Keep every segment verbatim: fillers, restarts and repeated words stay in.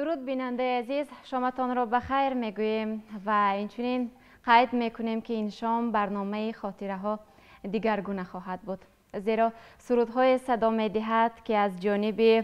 درود بیننده عزیز، شامتان را بخیر میگوییم و اینچنین قید میکنیم که این شام برنامه خاطره ها دیگرگونه خواهد بود، زیرا سرودهای صدا میدهد که از جانب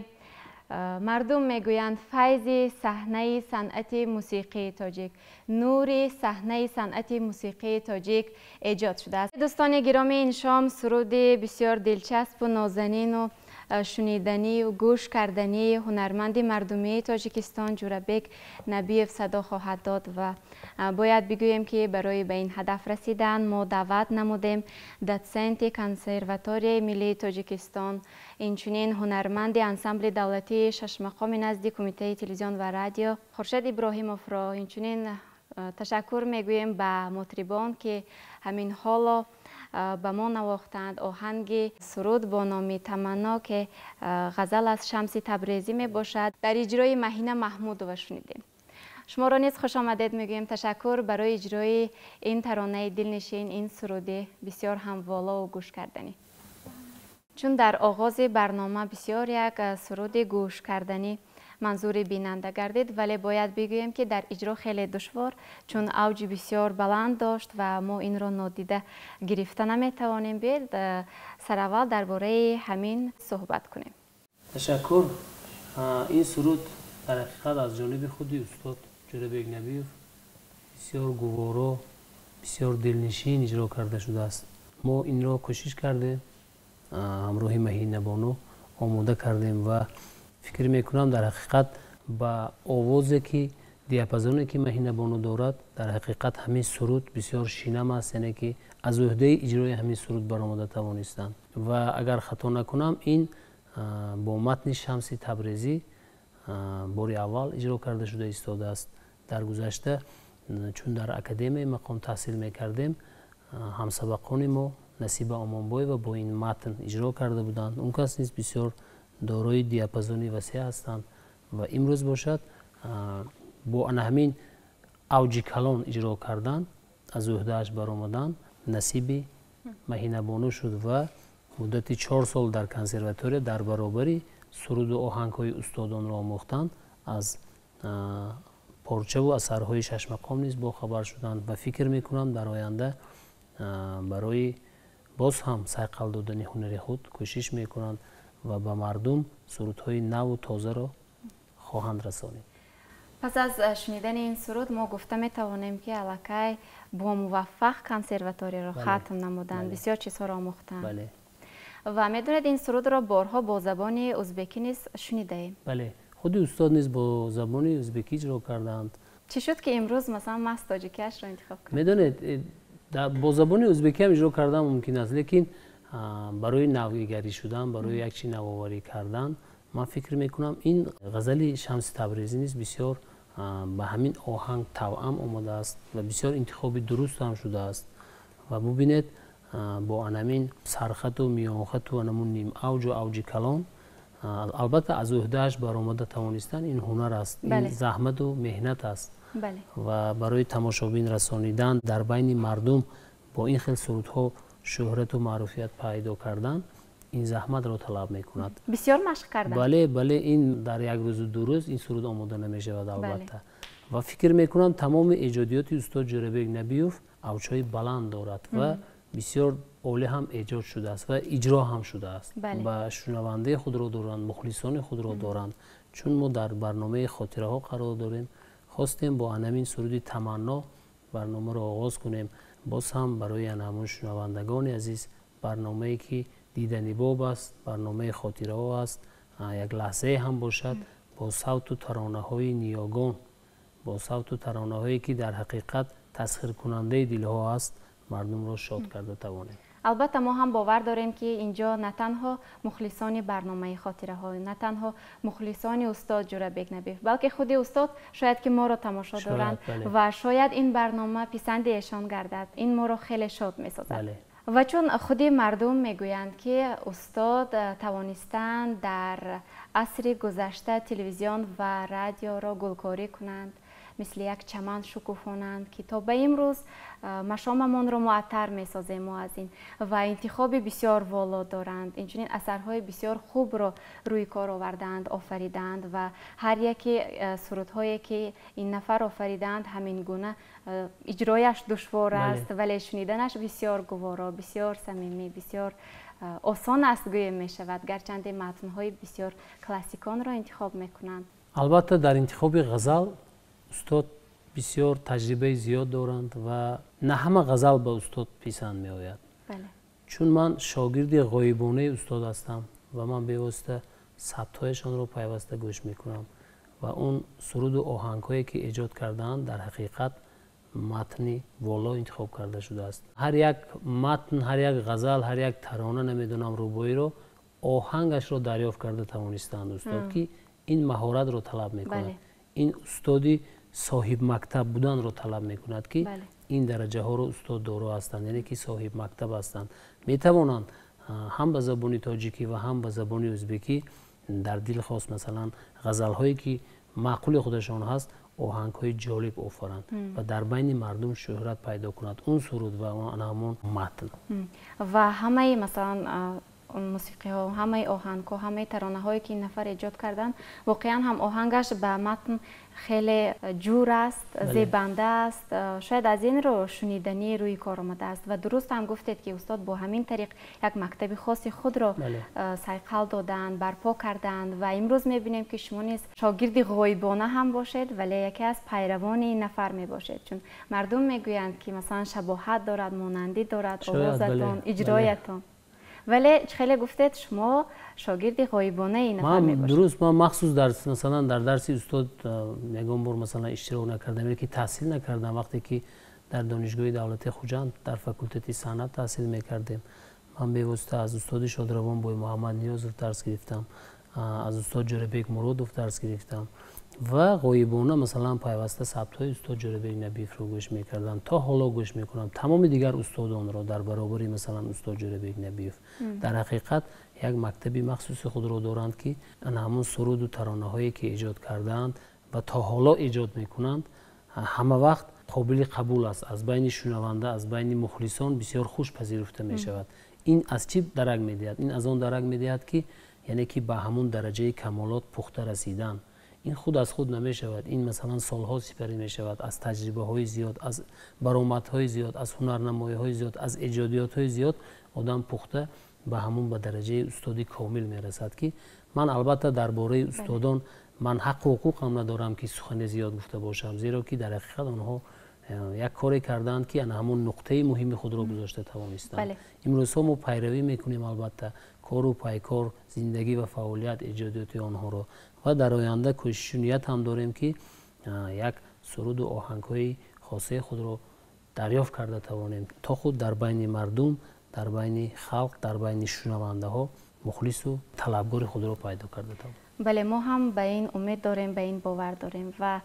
مردم میگویند فیض صحنه صنعت موسیقی تاجیک، نور صحنه صنعت موسیقی تاجیک ایجاد شده است. دوستان گرامی، این شام سرود بسیار دلچسب و نازنین و شنیدنی و گوش کردنی هنرمند مردمی تاجیکستان جورابک نبیف صدا خواهد داد و باید بگوییم که برای به این هدف رسیدن ما دعوت نمودیم داتسنت کنسرواتوری ملی تاجیکستان، اینچنین هنرمند انسامبل دولتی شش مقام نزد کمیته تلویزیون و رادیو خورشید ابراهیموف را اینچنین تشکر میگوییم به مطربان که همین حالا به ما نواختند آهنگ سرود با نام تمنا که غزل از شمس تبریزی می باشد در اجرای مهینه محمود و شنیدیم. شما را نیز خوش آمدید میگوییم. تشکر برای اجرای این ترانه دلنشین، این سرود بسیار هم والا و گوش کردنی. چون در آغاز برنامه بسیار یک سرود گوش کردنی منظور بیننده گردید، ولی باید بگوییم که در اجرا خیلی دشوار، چون اوج بسیار بلند داشت و ما این را نادیده گرفته نمیتوانیم. بیاید سر اول درباره همین صحبت کنیم. تشکر. این سرود در حقیقت از جانب خود استاد جورابک نبیف بسیار گوارا، بسیار دلنشین اجرا کرده شده است. ما این را کوشش کرده همراه مهینه بانو آماده کردیم و فکر میکنم در حقیقت با آوازی که دیاپازونی که مهینه بانو دارد در حقیقت همین سرود بسیار شینم است، یعنی که از عهده اجرای همین سرود برآمده توانستند و اگر خطا نکنم این با متن شمس تبریزی بار اول اجرا کرده شده ایستاده است. در گذشته چون در اکادمی مقام تحصیل میکردیم همسبقان ما نصیب آمانبای و با این متن اجرا کرده بودند. اون کس نیز بسیار دارای دیاپازونی وسیع هستند و امروز باشد با همین اوج کلان اجرا کردن از عهده‌اش برآمدن نصیب مهینه بانو شد و مدت چهار سال در کنسرواتوری در برابری سرود و آهنگ‌های استادان را آموختند. از پارچه و اثرهای شش مقام نیز با خبر شدند و فکر میکنم در آینده برای باز هم سرقل دادن هنر خود کوشش میکنند و به مردم سرودهای نو و تازه را خواهند رسانید. پس از شنیدن این سرود ما گفته می توانیم که الکی با موفق کنسرواتوری را ختم نمودند، بسیار چیزها را آموختند. بله. و میدونید این سرود را بارها با زبان ازبکی نیز شنیده ایم. بله، خود استاد نیز با زبان ازبکی اجرا کردند. چی شد که امروز مثلا مست تاجیکیش را انتخاب کردید؟ میدونید با زبان ازبکی هم اجرا کردن ممکن است، لیکن برای نویگری شدن، برای یک چی نوآوری کردن من فکر میکنم این غزل شمس تبریزی نیز بسیار به همین آهنگ توأم آمده است و بسیار انتخاب درست هم شده است و ببینید با همین سرخط و میانخط و همون نیم اوج و اوج کلان البته از عهده‌اش برآمده توانستن این هنر است. بله. این زحمت و مهنت است. بله. و برای تماشابین رسانیدن در بین مردم با این خیلی سرودها شهرت و معروفیت پیدا کردن این زحمت را طلب میکند. بسیار مشق کردن. بله بله، این در یک روز و دو روز این سرود آماده نمیشود البته. بله. و فکر میکنم تمام ایجادیات استاد جورابک نبیف اوجهای بلند دارد و بسیار عالی هم ایجاد شده است و اجرا هم شده است. بله. و شنونده خود را دارند، مخلصان خود را دارند. چون ما در برنامه خاطره ها قرار داریم، خواستیم با همین سرود تمنا برنامه را آغاز کنیم. باز هم برای همون شنوندگان عزیز برنامه‌ای که دیدنی باب است، برنامه خاطره ها است، یک لحظه هم باشد با صوت و ترانه های نیاگان، با صوت و ترانه هایی که در حقیقت تسخیر کننده دلها است، مردم را شاد کرده توانیم. البته ما هم باور داریم که اینجا نه تنها مخلصان برنامه خاطره ها، نه تنها مخلصان استاد جورابک نبیف، بلکه خود استاد شاید که ما را تماشا دارند. بله. و شاید این برنامه پسند ایشان گردد، این ما را خیلی شاد می سازد. بله. و چون خود مردم میگویند که استاد توانستند در عصر گذشته تلویزیون و رادیو را گلکاری کنند، مثل یک چمن شکوفانند که تا به امروز مشاممان را معطر میسازیم ما از این و انتخاب بسیار والا دارند. اینچنین اثرهای بسیار خوب را روی کار آوردند، آفریدند و هر یکی سرودهایی که این نفر آفریدند همین گونه اجرایش دشوار است ولی شنیدنش بسیار گوارا، بسیار صمیمی، بسیار آسان است گویا می شود، گرچند متن‌های بسیار کلاسیکان را انتخاب میکنند. البته در انتخاب غزل استاد بسیار تجربه زیاد دارند و نه همه غزل به استاد پسند می آید. بله. چون من شاگرد غایبانه استاد هستم و من به واسطه ثبت‌هایشان را پیوسته گوش میکنم و اون سرود و آهنگ‌هایی که ایجاد کردند در حقیقت متنی والا انتخاب کرده شده است. هر یک متن، هر یک غزل، هر یک ترانه نمیدونم روبایی رو آهنگش رو دریافت کرده توانستند استاد که این مهارت رو طلب میکنه. بله. این استادی صاحب مکتب بودن رو طلب میکند که بله. این درجه ها رو استاد دارا هستند، یعنی که صاحب مکتب هستند. میتوانند هم به زبان تاجیکی و هم به زبان ازبکی در دل خاص مثلا غزل هایی که معقول خودشان هست آهنگ های جالب آفرند و در بین مردم شهرت پیدا کند اون سرود و اون همون متن. و همه مثلا موسیقی ها، همه آهنگ ها، همه ترانه هایی که این نفر ایجاد کردن واقعا هم آهنگش به متن خیلی جور است، زیبنده است، شاید از این رو شنیدنی روی کار آمده است و درست هم گفتید که استاد با همین طریق یک مکتب خاص خود را صیقل دادند، برپا کردند و امروز میبینیم که شما نیز شاگرد غایبانه هم باشید ولی یکی از پیروان این نفر می باشید، چون مردم میگویند که مثلا شباهت دارد، مانندی دارد آوازتان، اجرایتان. ولی خیلی گفتید شما شاگرد غایبانه این نفر می باشید. درست، من مخصوص درس مثلا در درس استاد یگان بار مثلا اشتراک نکردم که تحصیل نکردم. وقتی که در دانشگاه دولت خوجند در فاکولته صنعت تحصیل میکردیم من به واسطه از استاد شادروان بوی محمد نیازوف درس گرفتم، از استاد جوربیک مرودوف درس گرفتم و غایبانه مثلا پیوسته ثبت‌های استاد جوربیک نبیف رو گوش میکردم. تا حالا گوش میکنم تمام دیگر استادان را در برابری مثلا استاد جوربیک نبیف. در حقیقت یک مکتبی مخصوص خود را دارند که همون سرود و ترانه هایی که ایجاد کردند و تا حالا ایجاد میکنند همه وقت قابل قبول است، از بین شنونده، از بین مخلصان بسیار خوش پذیرفته می شود. این از چی درک میدهد؟ این از آن درک میدهد که یعنی که به همون درجه کمالات پخته رسیدن. این خود از خود نمی شود، این مثلا سالها سپری می شود، از تجربه های زیاد، از برآمد های زیاد، از هنرنمایی های زیاد، از ایجادیات های زیاد آدم پخته به همون به درجه استادی کامل می رسد. که من البته درباره استادان من حق و حقوق هم ندارم که سخن زیاد گفته باشم، زیرا که در حقیقت آنها یک کاری کردند که همون نقطه مهم خود را گذاشته توانستند. بله. امروز ها ما پیروی میکنیم البته کار و پیکار، زندگی و فعالیت ایجادیات آنها را و در آینده کوشش نیت هم داریم که یک سرود و آهنگ های خاصه خود را دریافت کرده توانیم تا خود در بین مردم، در بین خلق، در بین شنونده ها مخلص و طلبگار خود را پیدا کرده توانیم. بله، ما هم به این امید داریم، به این باور داریم و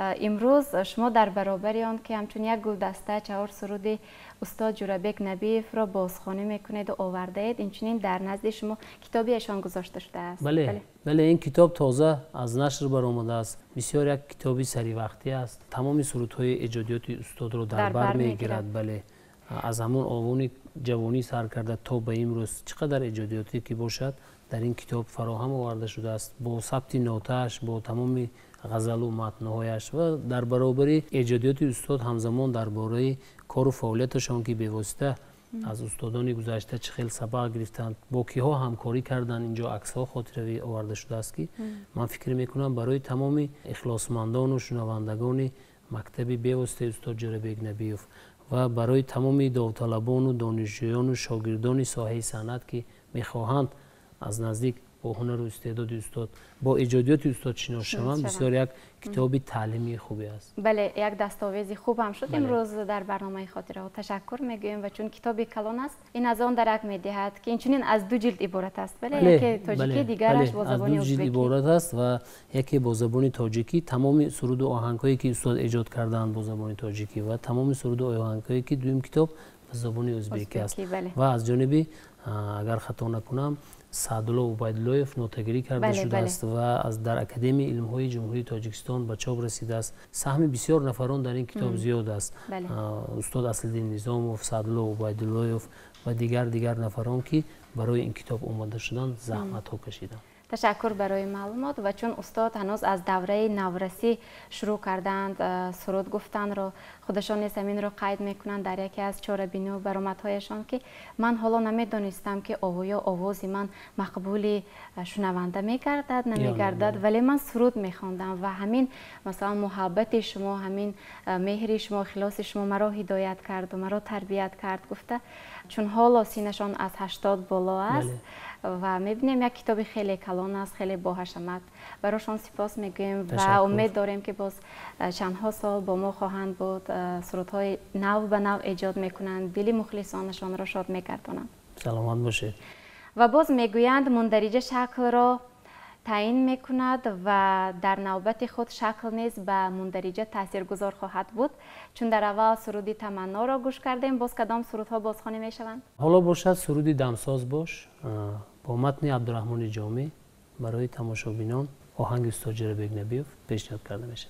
امروز شما در برابر آن که همچون یک گلدسته چهار سرود استاد جوربیک نبیف را بازخوانی میکنید و آورده اید، اینچنین در نزد شما کتابی ایشان گذاشته شده است. بله. بله بله این کتاب تازه از نشر برآمده است، بسیار یک کتابی سری وقتی است، تمام سرودهای ایجادیات استاد را در, در بر میگیرد. بله، از همون آوان جوانی سر کرده تا به امروز چقدر ایجادیاتی که باشد در این کتاب فراهم آورده شده است، با ثبت نوته‌اش، با تمام غزل و متن‌هایش و در برابر ایجادیات استاد همزمان درباره کار و فعالیتشان که به واسطه از استادان گذشته چه خیلی سبق گرفتند، با کیها همکاری کردند، اینجا عکس‌ها خاطره‌ای آورده شده است که من فکر می‌کنم برای تمام اخلاصمندان و شنوندگان مکتب به واسطه استاد جوربیک نبیف و برای تمام داوطلبان و دانشجویان و شاگردان ساحه صنعت که می‌خواهند از نزدیک با هنر و استعداد استاد، با ایجادیات استاد شناس شوند، بسیار یک کتاب تعلیمی خوبی است. بله، یک دستاویزی خوب هم شد. بله. امروز در برنامه خاطره ها تشکر میگویم و چون کتاب کلان است این از آن درک میدهد که اینچنین از دو جلد عبارت است. بله, بله. یکی تاجیکی، بله. دیگرش با زبان ازبکی. از دو جلد عبارت است و یکی با زبان تاجیکی، تمام سرود و آهنگایی که استاد ایجاد کردند با زبان تاجیکی و تمام سرود و آهنگایی که دویم کتاب به زبان ازبکی است. بله. و از جانب اگر خطا نکنم سعدالله عبیداللهیف نوتگری کرده بله، شده بله. است و از در اکادمی علم‌های جمهوری تاجیکستان به چاپ رسیده است. سهم بسیار نفران در این کتاب زیاد است. بله. استاد اصل‌الدین نظاموف، سعدالله عبیداللهیف و دیگر دیگر نفران که برای این کتاب اومده شدن زحمت ها کشیدند. تشکر برای معلومات. و چون استاد هنوز از دوره نورسی شروع کردند سرود گفتن رو، خودشان نیز همین رو قید میکنند در یکی از چاره‌بینی و برآمدهایشان که من حالا نمیدانستم که آویا آوازی من مقبول شنونده میگردد نمیگردد، ولی من سرود میخواندم و همین مثلا محبت شما، همین مهر شما، اخلاص شما مرا هدایت کرد و مرا تربیت کرد گفته. چون حالا سینشان از هشتاد بالا است و میبینیم یک کتاب خیلی کلان است، خیلی باحشمت. برایشان سپاس میگویم و امید داریم که باز چندها سال با ما خواهند بود، سرودهای نو به نو ایجاد میکنند، دل مخلصانشان را شاد میگردانند. سلامت باشید. و باز میگویند مندرجه شکل را تعیین میکند و در نوبت خود شکل نیز به مندرجه تاثیرگذار خواهد بود. چون در اول سرودی تمنا را گوش کردیم، باز کدام سرودها بازخوانی میشوند؟ حالا باشد سرودی دمساز باش با متن عبدالرحمن جامی برای تماشابینان، آهنگ استاد جربیک نبیوف پیشنهاد کرده میشه.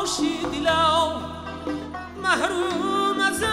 باشی دلا محروم از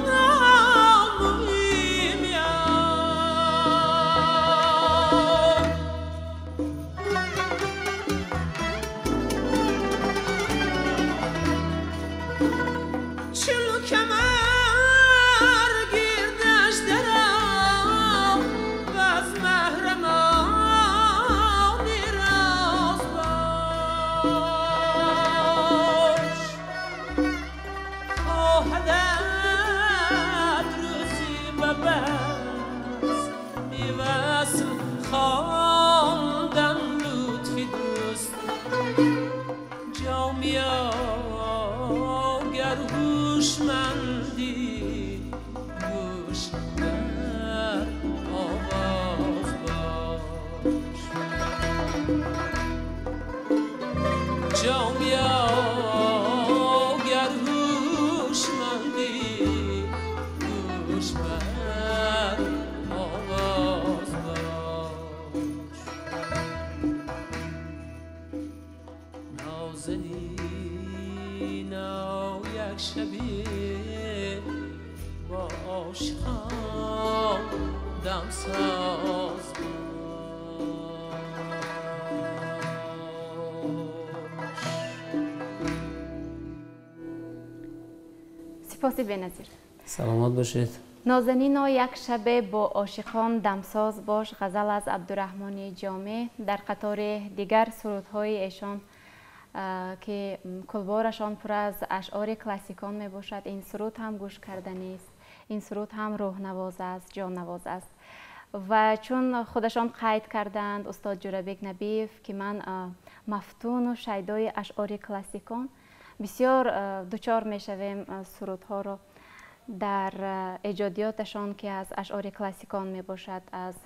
سپاسی بنظیر. سلامت باشید. نازنینا یک شبه با عاشقان دمساز باش غزل از عبدالرحمن جامع در قطار دیگر سرودهای ایشان که کلبارشان پر از اشعار کلاسیکان می باشد. این سرود هم گوش کردنی است. این سرود هم روح نواز است، جان نواز است. و چون خودشان قید کردند استاد جورابک نبیف که من مفتون و شیدای اشعار کلاسیکان بسیار دوچار می شویم سرودها را در ایجادیاتشان که از اشعار کلاسیکان می باشد، از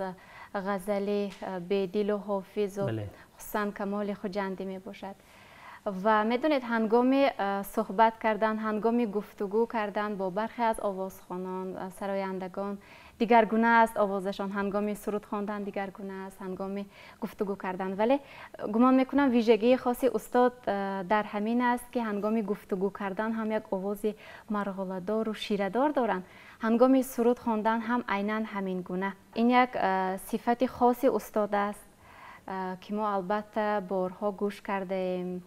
غزل بیدل و حافظ و بله. حسن کمال خجندی می باشد. و میدونید هنگام صحبت کردن، هنگام گفتگو کردن با برخی از آوازخوانان، سرایندگان دیگرگونه است آوازشان، هنگام سرود خواندن دیگرگونه است، هنگام گفتگو کردن. ولی گمان میکنم ویژگی خاصی استاد در همین است که هنگام گفتگو کردن هم یک آواز مرغله‌دار و شیره‌دار دارند، هنگام سرود خواندن هم عیناً همین گونه. این یک صفت خاصی استاد است که ما البته بارها گوش کردیم،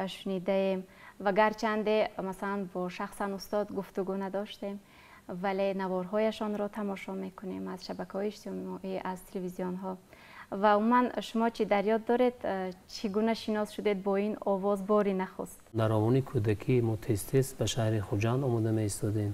شنیدیم و گرچنده مثلا با شخصا استاد گفتگو نداشتیم ولی نوارهایشان را تماشا میکنیم از شبکه‌های اجتماعی، از تلویزیون ها. و عموما شما چی در یاد دارید چگونه شناس شدید با این آواز باری نخست؟ در آوان کودکی ما تست تست به شهر خوجند آمده می ایستادیم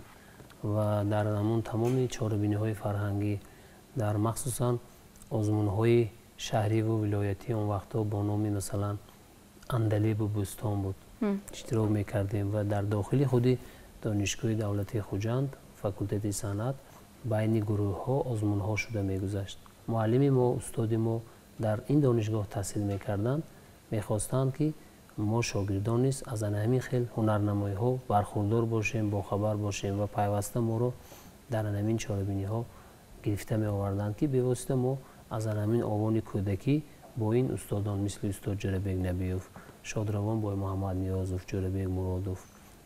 و در همون تمام چهاربینی های فرهنگی در مخصوصا آزمون های شهری و ولایتی اون وقتا با نامی مثلا اندلیب و بوستان بود اشتراک میکردیم و در داخل خودی دانشگاه دولتی خوجند فاکولته صنعت بین گروه ها آزمون ها شده میگذشت. معلمی ما استاد ما در این دانشگاه تحصیل میکردند، میخواستند که ما شاگردان نیست از همین خیل هنرنمایی ها برخوردار باشیم، با خبر باشیم و پیوسته ما رو در همین چهاربینی ها گرفته می آوردند که به واسطه ما از همین آوان کودکی با این استادان مثل استاد جورابک نبیوف، شادروان با محمد نیازوف، جورابک مرادوف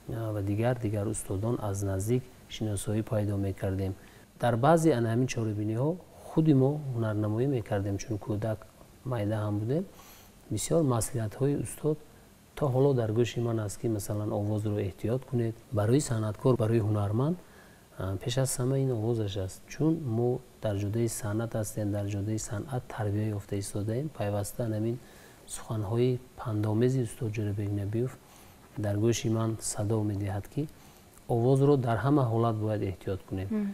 و دیگر دیگر استادان از نزدیک شناسایی پیدا میکردیم. در بعضی ان همین چهاربینی ها خودی ما هنرنمایی میکردیم چون کودک میده هم بودیم. بسیار مسئولیت های استاد تا حالا در گوش من است که مثلا آواز رو احتیاط کنید. برای صنعتکار، برای هنرمند پیش از همه این آوازش است، چون ما در جده صنعت هستیم، در جده صنعت تربیت یافته ایستاده ایم. پیوسته همین سخنهای پندآمیزی استاد جورابک نبیوف در گوش من صدا میدهد که آواز رو در همه حالت باید احتیاط کنیم.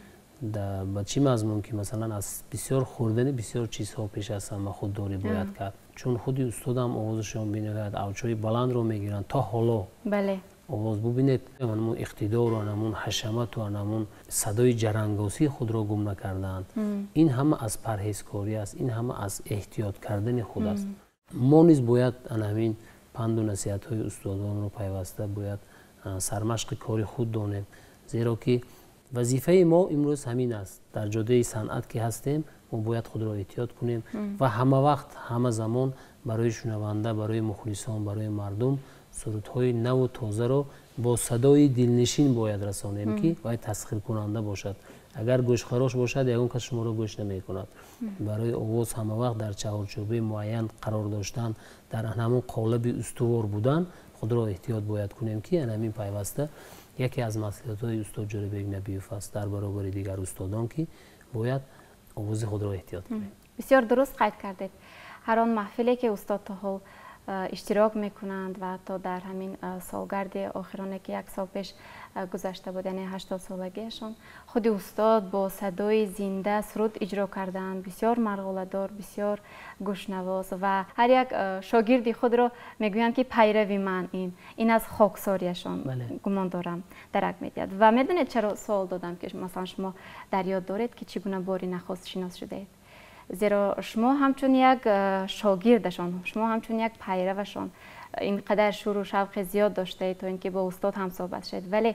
با چی مضمون که مثلا از بسیار خوردن بسیار چیزها پیش از همه خودداری باید کرد، چون خودی استاد هم آوازشون بینید اوجهای بلند رو میگیرن. تا حالا بله آواز ببینید همون اقتدار و همون حشمت و همون صدای جرنگاسی خود را گم نکردند. این همه از پرهیزکاری است، این همه از احتیاط کردن خود است. ما نیز باید همین پند و نصیحت های استادان رو پیوسته باید سرمشق کاری خود دانیم، زیرا که وظیفه ما امروز همین است. در جاده صنعت که هستیم ما باید خود را احتیاط کنیم و همه وقت همه زمان برای شنونده، برای مخلصان، برای مردم سرودهای نو و تازه را با صدای دلنشین باید رسانیم که باید تسخیر کننده باشد. اگر گوش خراش باشد یگان کس شما را گوش نمی کند. برای آواز همه وقت در چهارچوبه معین قرار داشتن، در همون قالب استوار بودن خود را احتیاط باید کنیم که همین پیوسته یکی از مصلحت‌های استاد جلوبیک نبیوف است در برابر دیگر استادان که باید آواز خود را احتیاط کنیم. بسیار درست قید کردید. هر آن محفلی که استاد تا حال اشتراک میکنند و تا در همین سالگرد آخرانه که یک سال پیش گذشته بود، یعنی هشتاد سالگیشان، خود استاد با صدای زنده سرود اجرا کردند، بسیار مرغله‌دار، بسیار گوشنواز و هر یک شاگردی خود را میگویند که پیروی من این این از خاکساریشان گمان دارم درک میدهد. و میدونید چرا سوال دادم که مثلا شما در یاد دارید که چگونه باری نخست شناس شده اید؟ زیرا شما همچون یک شاگردشان، شما همچون یک پیروشان اینقدر شور و شوق زیاد داشته اید تا اینکه با استاد هم صحبت شد، ولی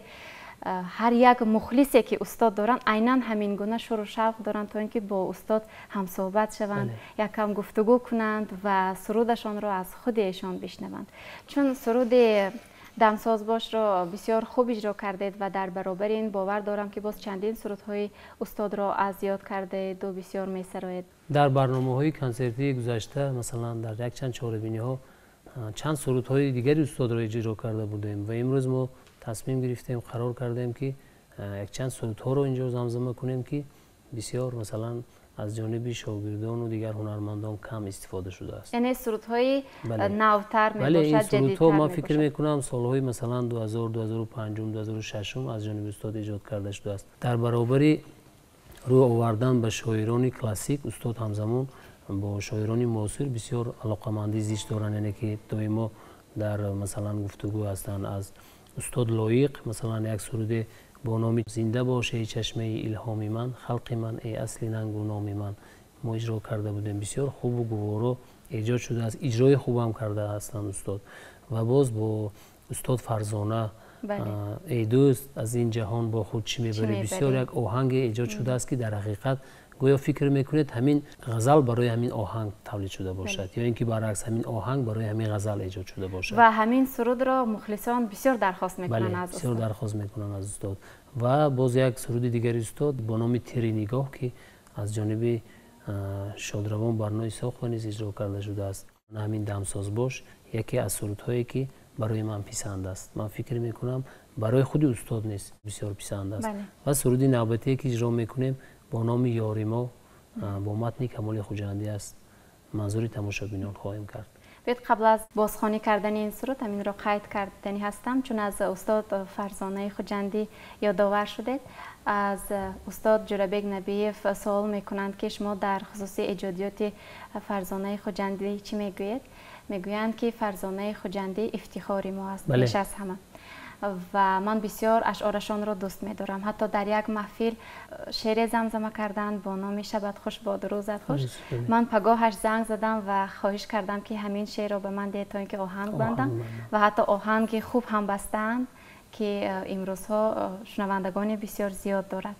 هر یک مخلصی که استاد دارن عیناً همین گونه شور و شوق دارن تا اینکه با استاد هم صحبت شوند، یک کم گفتگو کنند و سرودشان را از خود ایشان بشنوند. چون سرود دمساز باش را بسیار خوب اجرا کردید و در برابر این باور دارم که باز چندین سرودهای استاد را از یاد کرده دو بسیار میسرایید. در برنامه های کنسرتی گذشته مثلا در یک چند چهاربینی ها چند سرودهای دیگری استاد را اجرا کرده بودیم و امروز ما تصمیم گرفتیم قرار کردیم که یک چند سرودها را اینجا زمزمه کنیم که بسیار مثلا از جانب شاگردان و دیگر هنرمندان کم استفاده شده است. یعنی سرودهای نوتر می بله این باشد، سرودها ما فکر می کنم سالهای مثلا دو هزار، دو هزار و پنج، دو هزار و شش از جانب استاد ایجاد کرده شده است. در برابر روی آوردن به شاعران کلاسیک استاد همزمان با شاعران معاصر بسیار علاقه‌مندی زیست دارند، یعنی که دائما در مثلا گفتگو هستند. از استاد لایق مثلا یک سرود با نام زنده باش ای چشمه الهامی من، خلق من ای اصلی ننگ و نامی من ما اجرا کرده بودیم. بسیار خوب و گوارا ایجاد شده است، اجرای خوب هم کرده هستند استاد. و باز با استاد فرزانه ای دوست از این جهان با خود چی میبری، بسیار یک آهنگ ایجاد شده است که در حقیقت گویا فکر میکنید همین غزل برای همین آهنگ تولید شده باشد یا اینکه برعکس همین آهنگ برای همین غزل ایجاد شده باشد. و همین سرود را مخلصان بسیار درخواست میکنن بله، از استاد. بسیار درخواست میکنن از استاد. و باز یک سرود دیگر استاد با نام تیری نگاه که از جانب شادروان برنای ساخت و نیز اجرا کرده شده است. همین دمساز باش یکی از سرودهایی که برای من پسند است. من فکر میکنم برای خود استاد نیست بسیار پسند است. بله. و سرودی نوبتی که اجرا میکنیم با نام یاری ما با متن کمال خوجندی است. منظور تماشابینان خواهیم کرد. بیت قبل از بازخوانی کردن این سرود همین را قید کردنی هستم چون از استاد فرزانه خوجندی یادآور شدید. از استاد جلوبیک نبیوف سوال میکنند که شما در خصوص ایجادیات فرزانه خوجندی چی میگویید؟ میگویند که فرزانه خوجندی افتخار ما است بیش از همه و من بسیار اشعارشان را دوست می‌دارم. حتی در یک محفل شعر زمزمه کردند با نام شبت خوش باد روزت خوش. من پگاهش زنگ زدم و خواهش کردم که همین شعر را به من ده تا اینکه آهنگ بندم و حتی آهنگ خوب هم بستند که امروزها شنوندگان بسیار زیاد دارد.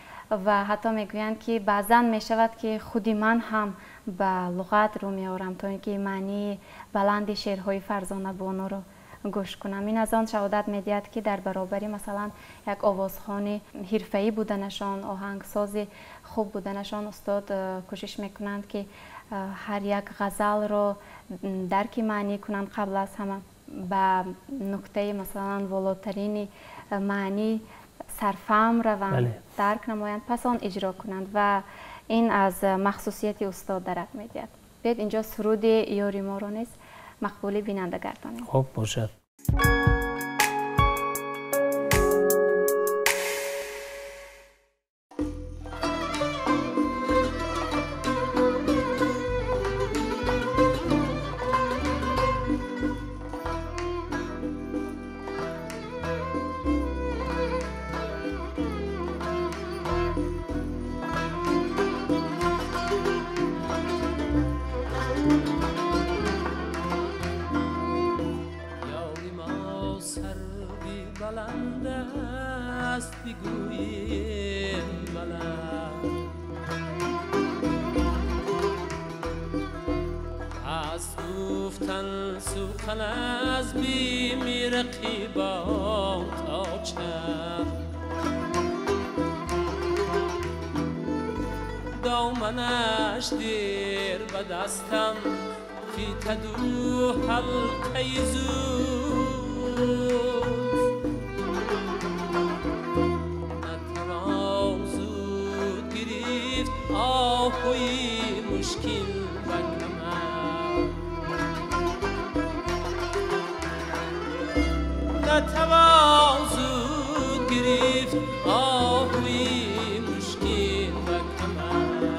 و حتی میگویند که بعضا میشود که خودی من هم به لغت رو میارم تا اینکه معنی بلند شعرهای فرزانه بانو رو گوش کنم. این از آن شهادت میدهد که در برابر مثلا یک آوازخوان حرفه‌ای بودنشان، آهنگساز خوب بودنشان استاد کوشش میکنند که هر یک غزل را درک معنی کنند قبل از همه به نقطه مثلا والاترین معنی سرفهم روند بله. درک نمایند پس آن اجرا کنند و این از مخصوصیت استاد درک میدهد. بیاید اینجا سرود یاری ما را نیز مقبول بیننده گردانیم. خب باشد. As گفتن سخن از بیم رقیبان تا چند دامنش دیر به دستم فی تدو حلقه زود نتوان زود گرفت آهوی مشکل و کمر نتوان زود گرفت آهوی مشکل و کمر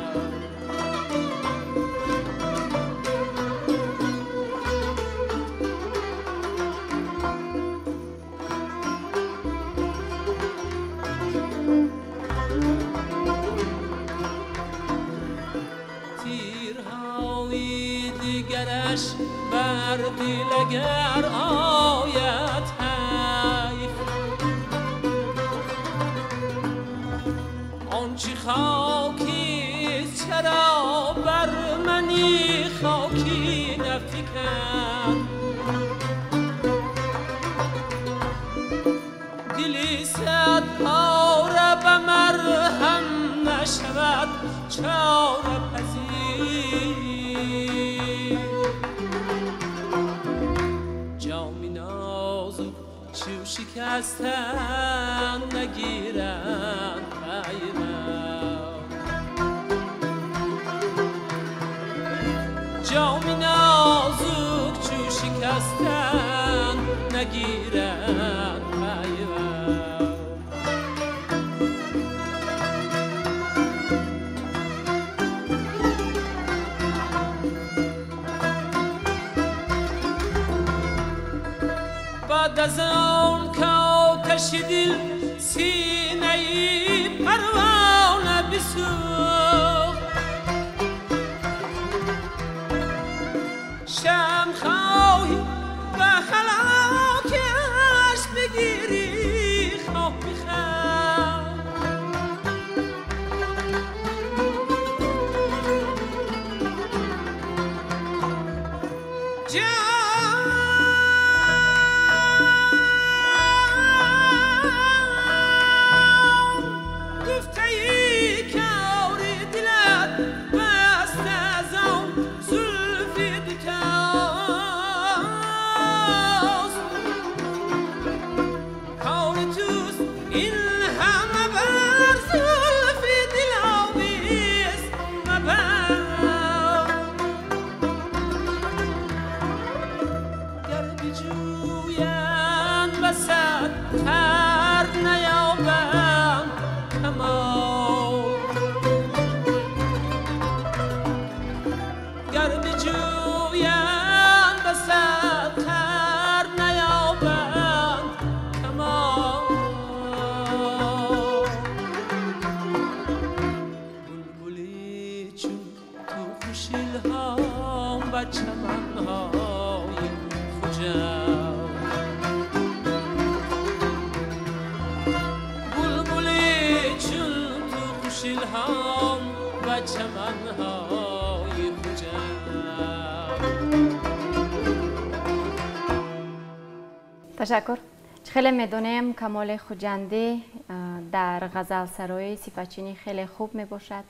تیرهای دیگرش بر دل اگر آید حیف آنچه خاکی چرا بر منی خاکی نفکن دلی صد پاره به مرهم نشود چاره پذیر جامی نازک چو شکستن نگیرند پیوند جامی نازک چو شکستن نگیرند پیوند بعد از آن که آتش دل سینه پروانه بسوخت شم خواهی به هلاکش بگیری خواه بخواه تشکر. خیلی میدونیم کمال خوجندی در غزل سرای صفتچینی خیلی خوب می باشد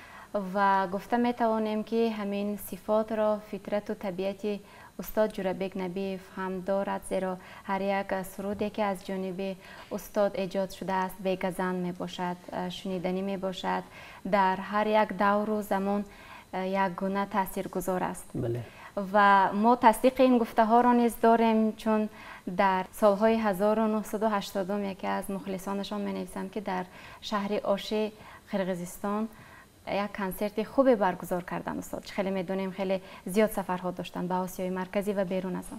و گفته می توانیم که همین صفات را فطرت و طبیعت استاد جورابک نبیف هم دارد، زیرا هر یک سرودی که از جانب استاد ایجاد شده است بی‌گزند می باشد، شنیدنی می باشد، در هر یک دور و زمان یک گونه تاثیرگذار است. بله. و ما تصدیق این گفته ها را نیز داریم، چون در سالهای هزار و نهصد و هشتاد یکی از مخلصانشان می نویسند که در شهر آشی قرقیزستان یک کنسرت خوبی برگزار کردن استاد. خیلی میدونیم خیلی زیاد سفرها داشتن به آسیای مرکزی و بیرون از آن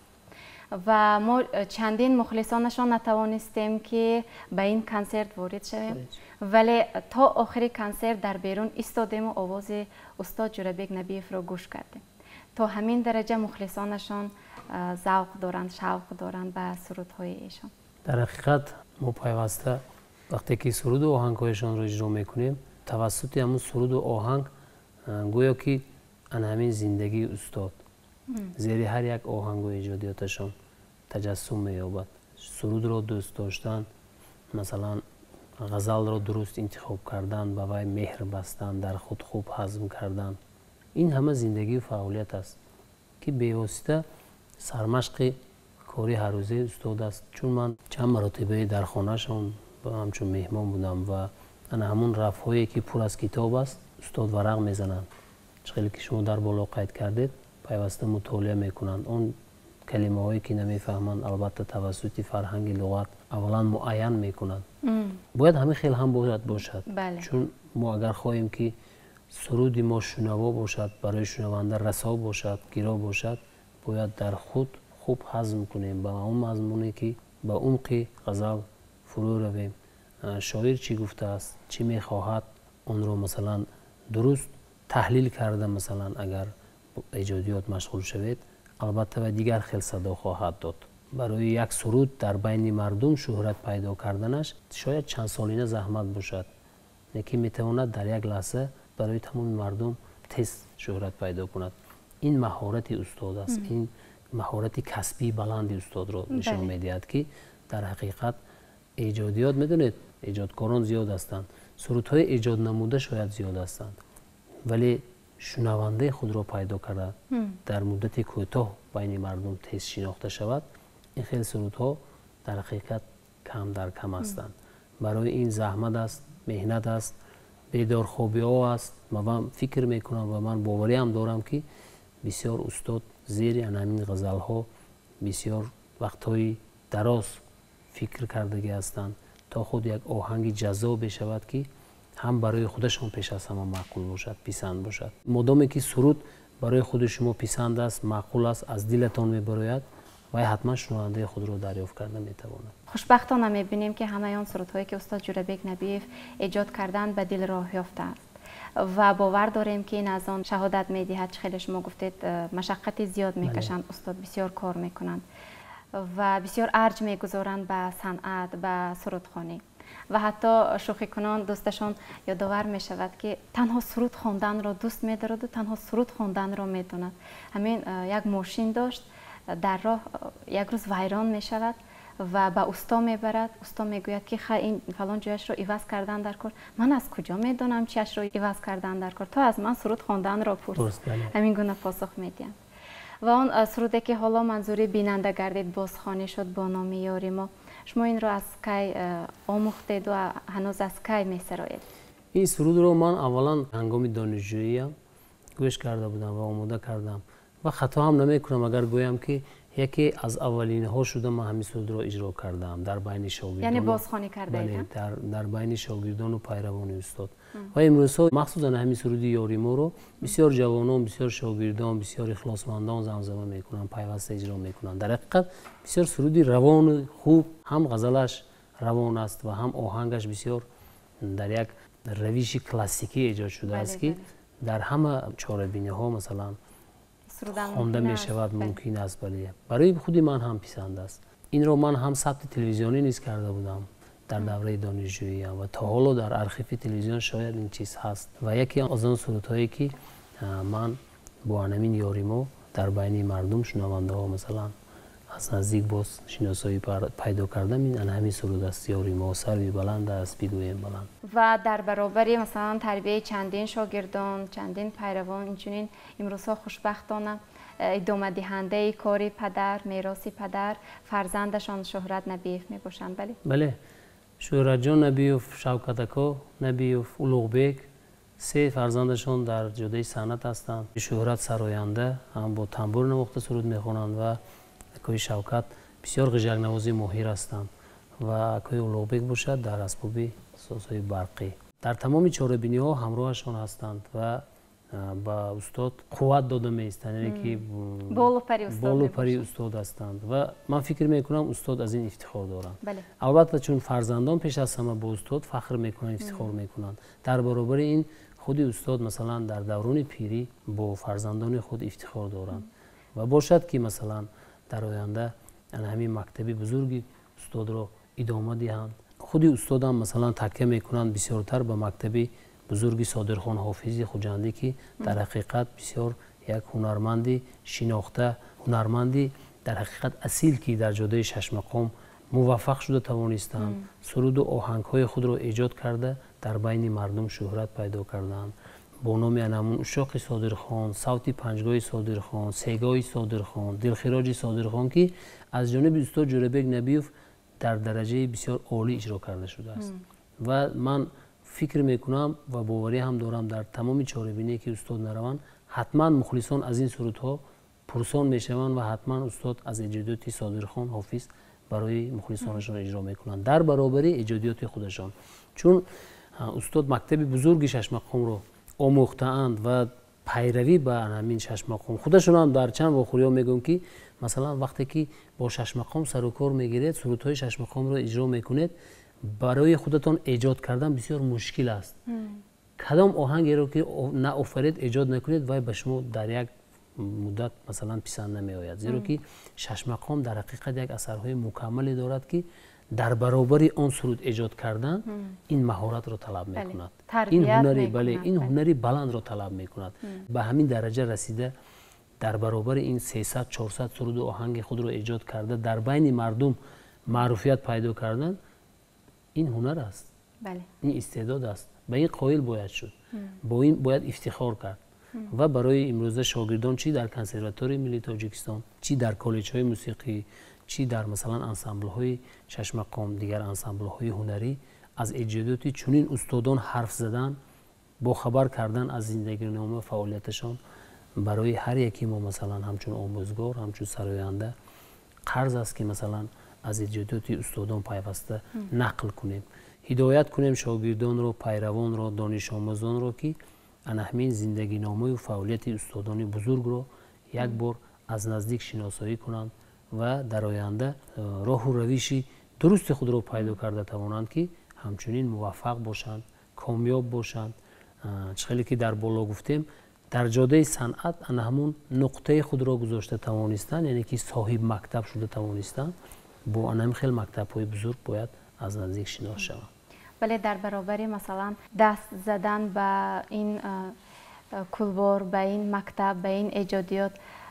و ما چندین مخلصانشان نتوانستیم که به این کنسرت وارد شویم، ولی تا آخر کنسرت در بیرون ایستادیم و آواز استاد جورابک نبیف را گوش کردیم. تا همین درجه مخلصانشان ذوق دارند، شوق دارند به سرودهای ایشان. در حقیقت ما پیوسته وقتی که سرود و آهنگهایشان را اجرا میکنیم، توسط همون سرود و آهنگ گویا که ان همین زندگی استاد زیر هر یک آهنگ و ایجادیاتشان تجسم می‌یابد. سرود را دوست داشتن، مثلا غزل را درست انتخاب کردن، به وی مهر بستن، در خود خوب هضم کردن، این همه زندگی و فعالیت است که بی‌واسطه سرمشق کاری هر روزه استاد است. چون من چند مرتبه در خانه‌شان همچون مهمان بودم و انا همون رف‌هایی که پر از کتاب است استاد ورق میزنند. چقدر که شما در بالا قید کردید پیوسته مطالعه میکنند. اون کلمه هایی که نمیفهمند البته توسط فرهنگ لغت اولا معین میکنند. باید همه خیلی هم باید باشد. بله. چون ما اگر خواهیم که سرود ما شنوا باشد، برای شنونده رسا باشد، گیرا باشد، باید در خود خوب هضم کنیم با اون مضمونی که با عمق غزل فرو رویم. شاعر چی گفته است، چی میخواهد، اون رو مثلا درست تحلیل کرده. مثلا اگر ایجادیات مشغول شوید البته و دیگر خیلی صدا خواهد داد. برای یک سرود در بین مردم شهرت پیدا کردنش شاید چند سالینه زحمت باشد، یکی میتواند در یک لحظه برای تمام مردم تیز شهرت پیدا کند. این مهارت استاد است. این مهارت کسبی بلند استاد را نشان میدهد که در حقیقت ایجادیات میدونید ایجادکاران زیاد هستند، سرودهای ایجاد نموده شاید زیاد هستند، ولی شنونده خود را پیدا کرده در مدت کوتاه بین مردم تیز شناخته شود، این خیلی سرودها در حقیقت کم در کم هستند. برای این زحمت است، مهنت است، بیدار خوابی ها است. من فکر میکنم و من باوری هم دارم که بسیار استاد زیر همین غزل ها بسیار وقتهای دراز فکر کردگی هستند تا خود یک آهنگ جذاب بشود که هم برای خودشون پیش از همه معقول باشد، پسند باشد. مادامی که سرود برای خود شما پسند است، معقول است، از دلتان میبراید و حتما شنونده خود را دریافت کرده میتواند. خوشبختانه میبینیم که همه آن سرودهایی که استاد جورابک نبیف ایجاد کردن به دل راه یافته است و باور داریم که این از آن شهادت میدهد. خیلی شما گفتید مشقت زیاد میکشند، استاد بسیار کار میکنند و بسیار ارج میگذارند به صنعت، به سرودخوانی و حتی شوخی کنان دوستشان یادآور می شود که تنها سرود خواندن را دوست می دارد و تنها سرود خواندن را می داند. همین یک ماشین داشت، در راه یک روز ویران می شود و به استا می برد. استا می گوید که خیلی این فلان جایش را عوض کردن در کار. من از کجا می دانم چیش را عوض کردن در کار؟ تو از من سرود خواندن را پرس. همین گونه پاسخ می دهند. و آن سروده که حالا منظوری بیننده گردید بازخوانی شد با نام یاری ما، شما این رو از کی آموختید و هنوز از کی می‌سرایید؟ این سرود رو من اولا هنگام دانشجویی گوش کرده بودم و آماده کردم و خطا هم نمی‌کنم اگر گویم که یکی از اولین ها شده من همین سرود رو اجرا کردم در بین شاگردان. یعنی بازخوانی کرده اید؟ در در بین شاگردان و پیروان استاد. و امروزها مخصوصا همین سرود یاری ما رو بسیار جوانان، بسیار شاگردان، بسیار اخلاصمندان زمزمه میکنن، پیوسته اجرا میکنن. در حقیقت بسیار سرودی روان خوب، هم غزلش روان است و هم آهنگش بسیار در یک روش کلاسیکی ایجاد شده بله است که در همه چاره‌بینی ها مثلا خوانده می شود ممکن است. بله برای خود من هم پسند است. این رو من هم ثبت تلویزیونی نیز کرده بودم در دوره دانشجویی و تا حالا در ارشیو تلویزیون شاید این چیز هست و یکی از آن سرودهایی که من با همین یاریمو در بین مردم شنونده ها مثلا از نزدیک باز شناسایی پیدا کردم، این همین سرود است. یاریمو سروی بلند است بگویم بلند. و در برابری مثلا تربیت چندین شاگردان، چندین پیروان، اینچنین امروزها خوشبختانه ادامه دهنده کاری پدر، میراث پدر، فرزندشان شهرت نبیف می باشند. بله بله شهرت جان نبیف، شوکت اکا نبیف، اولوغبک، سه فرزندشان در جاده صنعت هستند. شهرت سراینده هم با تنبور نواخته سرود میخوانند و اکای شوکت بسیار قژک نوازی ماهر هستند و اکای اولوغبک باشد در اسباب سازهای برقی. در تمام چاره‌بینی ها همراهشان هستند و با استاد قوت داده میستند، یعنی که بالو پری استاد, بالو پری استاد هستند و من فکر میکنم استاد از این افتخار دارند. بله. البته چون فرزندان پیش از همه با استاد فخر میکنن، افتخار میکنند. در برابر این خود استاد مثلا در دوران پیری با فرزندان خود افتخار دارند و باشد که مثلا در آینده همین مکتبی بزرگی استاد را ادامه دهند. خود استاد هم مثلا تکیه میکنند بسیارتر به مکتبی بزرگی صادرخان حافظی خوجندی که در حقیقت بسیار یک هنرمندی شناخته، هنرمندی در حقیقت اصیل که در جاده شش مقام موفق شده توانستند سرود و آهنگ های خود را ایجاد کرده در بین مردم شهرت پیدا کردند. با نام انمون اشاق صادرخان، صوت پنجگاه صادرخان، سیگاه صادرخان، دلخراج صادرخان که از جانب استاد جوربک نبیوف در درجه بسیار عالی اجرا کرده شده است. و من فکر میکنم و باوری هم دارم در تمام چاره‌بینی که استاد نروند حتما مخلصان از این سرودها پرسان میشوند و حتما استاد از ایجادات صادرخان حافظ برای مخلصانشان اجرا میکنند در برابر ایجادات خودشان. چون استاد مکتب بزرگ شش مقام رو آموخته‌اند و پیروی به همین شش مقام خودشون هم در چند واخوریا میگم که مثلا وقتی که با شش مقام سر و کار میگیرید سرودهای شش مقام رو اجرا میکنید برای خودتان ایجاد کردن بسیار مشکل است. کدام آهنگی رو که نه آفرید ایجاد نکنید و به شما در یک مدت مثلا پسند نمی آید، زیرا که شش مقام در حقیقت یک اثرهای مکملی دارد که در برابر آن سرود ایجاد کردن این مهارت را طلب می کند. این هنری بله این هنری بلند را طلب می کند. به همین درجه رسیده در برابر این سیصد چهارصد سرود و آهنگ خود را ایجاد کرده در بین مردم معروفیت پیدا کردن این هنر است. بله. این استعداد است. به این قائل باید شد. با این باید افتخار کرد. و برای امروزه شاگردان چی در کنسرواتوری ملی تاجیکستان، چی در کالج های موسیقی، چی در مثلا انسامبل های شش مقام، دیگر انسامبل های هنری از ایجادات چنین استادان حرف زدن، با خبر کردن از زندگی نامه فعالیتشان برای هر یکی ما مثلا همچون آموزگار، همچون سراینده قرض است که مثلا از ایجادات استادان پیوسته نقل کنیم، هدایت کنیم شاگردان رو، پیروان رو، دانش آموزان رو که همین زندگی نامه و فعالیت استادان بزرگ رو یک بار از نزدیک شناسایی کنند و در آینده راه و روشی درست خود رو پیدا کرده توانند که همچنین موفق باشند، کامیاب باشند. چخیلی که در بالا گفتیم در جاده صنعت همون نقطه خود را گذاشته توانستند، یعنی که صاحب مکتب شده توانستند. با انم خیلی مکتب های بزرگ باید از نزدیک شناس شوند. ولی در برابر مثلا دست زدن به این کلبار، به این مکتب، به این ایجادیات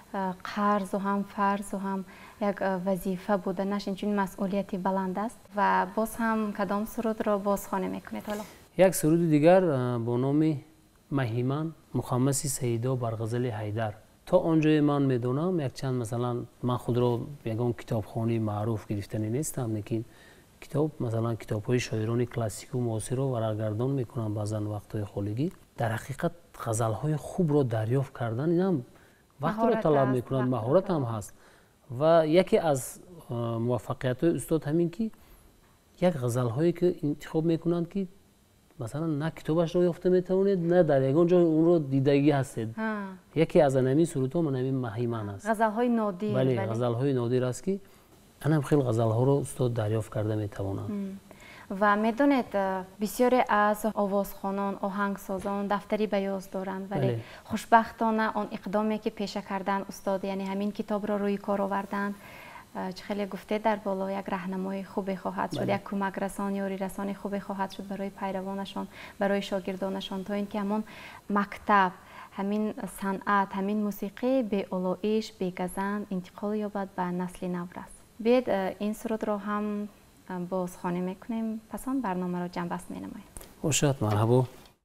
قرض و هم فرض و هم یک وظیفه بودنش این مسئولیتی بلند است. و باز هم کدام سرود را بازخوانی میکنید حالا؟ یک سرود دیگر با نام مهیمن مخمسی سیدا بر غزل حیدر. تا آنجای من میدونم یک چند مثلا من خود را یگان کتابخوانی معروف گرفتنی نیستم، لیکن کتاب مثلا کتاب های شاعران کلاسیک و معاصر رو ورقگردان میکنم بعضا وقتهای خالیگی. در حقیقت غزل های خوب رو دریافت کردن این هم وقت رو طلب میکنن، مهارت هم هست. و یکی از موفقیت های استاد همین که یک غزل هایی که انتخاب میکنند که مثلا نه کتابش رو یافته میتونید نه در یگان جای اون رو دیدگی هستید. یکی از انمی سرودها من همین مهیمن است. غزل های نادر. بله غزل های نادر است که انم خیلی غزل ها رو استاد دریافت کرده میتوانند. و میدونید بسیاری از آوازخوانان، آهنگسازان دفتری بیاض دارند، ولی بله. خوشبختانه آن اقدامی که پیشه کردن استاد، یعنی همین کتاب را روی کار آوردن، چه خیلی گفته در بالا یک راهنمای خوبی خواهد شد، بله. یک کمک رسان یاری رسانی خوبی خواهد شد برای پیروانشان، برای شاگردانشان، تا اینکه همون مکتب، همین صنعت، همین موسیقی به علایش، به گزند انتقال یابد به نسل نو رسد. بیاید این سرود را هم بازخوانی میکنیم، پس آن برنامه را جمع بست مینماییم. باشد، مرحبا.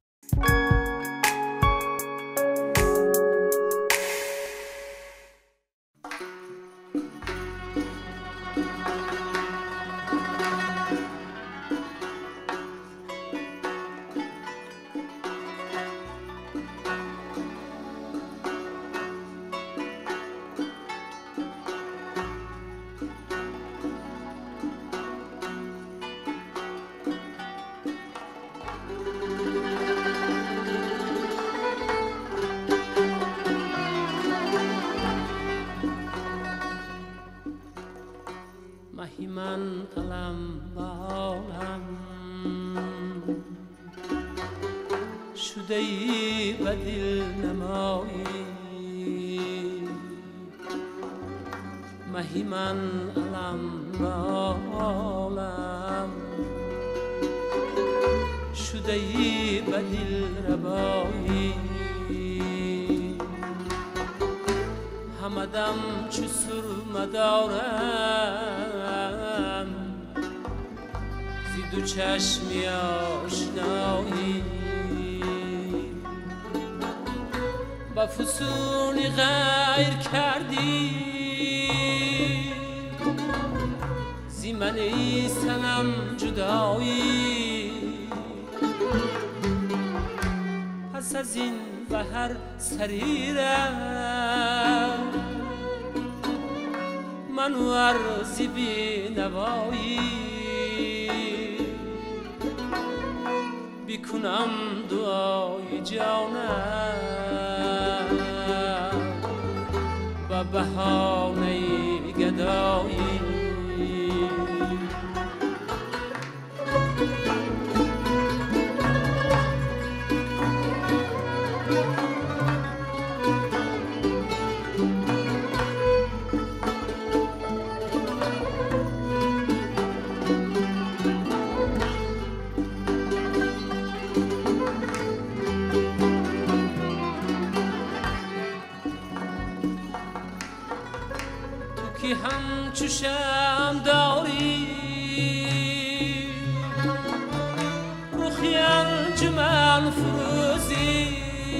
من علم به عالم شده ای به دل نمایی، مهی من علم به عالم شده ای به دل ربایی. همدم چو سرمه دارم زی دو چشمی آشنایی با فسونی غیر کردی زی من ای سنم جدایی پس از این بهر سریرم منو عرضی بی نوایی بیکنم دعای جانم و بهانه گدایی که همچو شمع داری رخی انجمن فروزی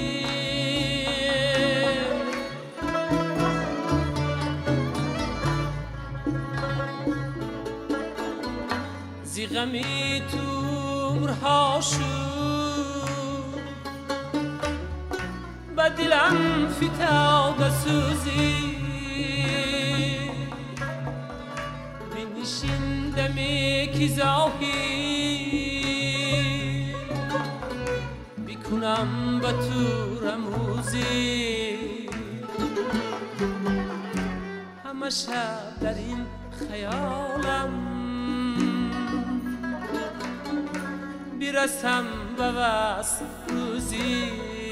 زی غمی تومرها شد با دلم فتاد سوزی بنشیندمی که زاهی بیکنم با تو رموزی همه شب در این خیالم برسم به وصل روزی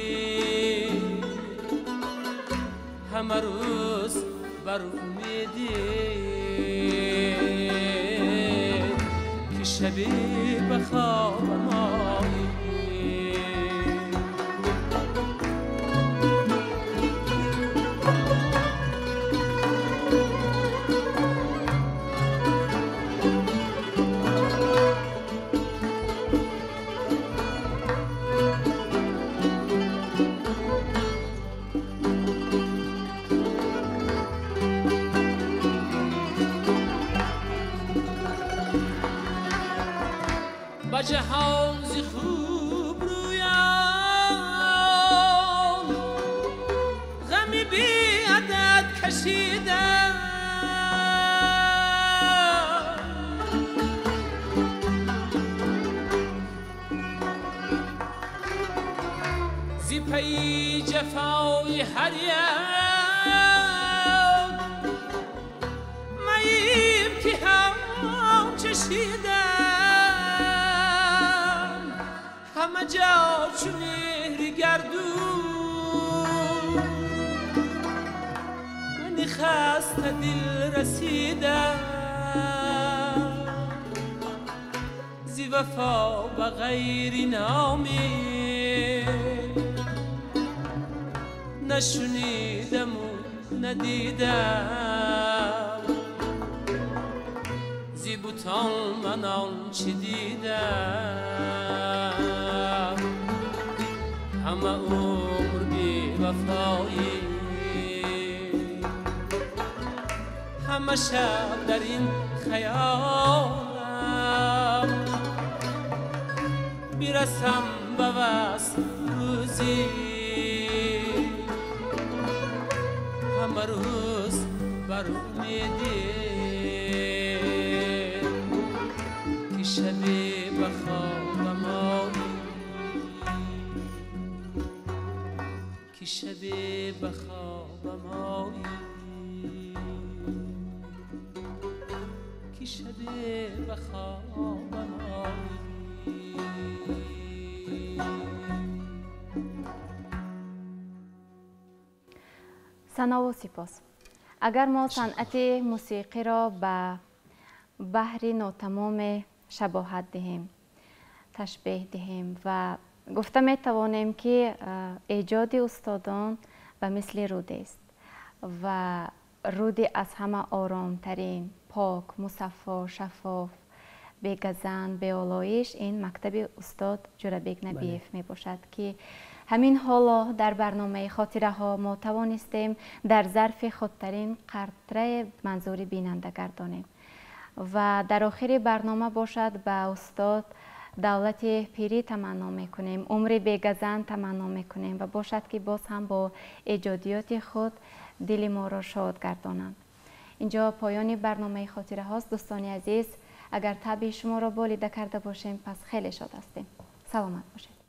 همه روز بر امیدی که شبی بخوابم آیی با جهان زی خوب رویان غمی بی عدد کشیدم زی پی جفای هر یک میم که هم چشیدم همه جا چو مهر گردون منی خسته دل رسیدم زی وفا به غیر نامی نشنیدم و ندیدم زی بوتان من آنچه دیدم همه عمر بی وفایی همه شب در این خیالم میرسم به وصل روزی همه روز بر امیدی که شبی بخوابم آیی که شبی بخوابم آیی که شبی بخوابم آیی ثنا و سپاس. اگر ما صنعت موسیقی را به بحر ناتمام شباهت دهیم، تشبیه دهیم و گفته می توانیم که ایجاد استادان به مثل روده است. و رودی از همه آرامترین، پاک، مصفا، شفاف، به گزند، به آلایش این مکتب استاد جورابک نبیف می باشد که همین حالا در برنامه خاطره ها ما توانستیم در ظرف خودترین قطره منظور بیننده گردانیم و در آخر برنامه باشد به استاد دولت پیری تمنا میکنیم، عمر بیگزند تمنا میکنیم و باشد که باز هم با ایجادیات خود دل ما را شاد گردانند. اینجا پایان برنامه خاطره هاست. دوستان عزیز، اگر طبع شما را بالیده کرده باشیم پس خیلی شاد هستیم. سلامت باشید.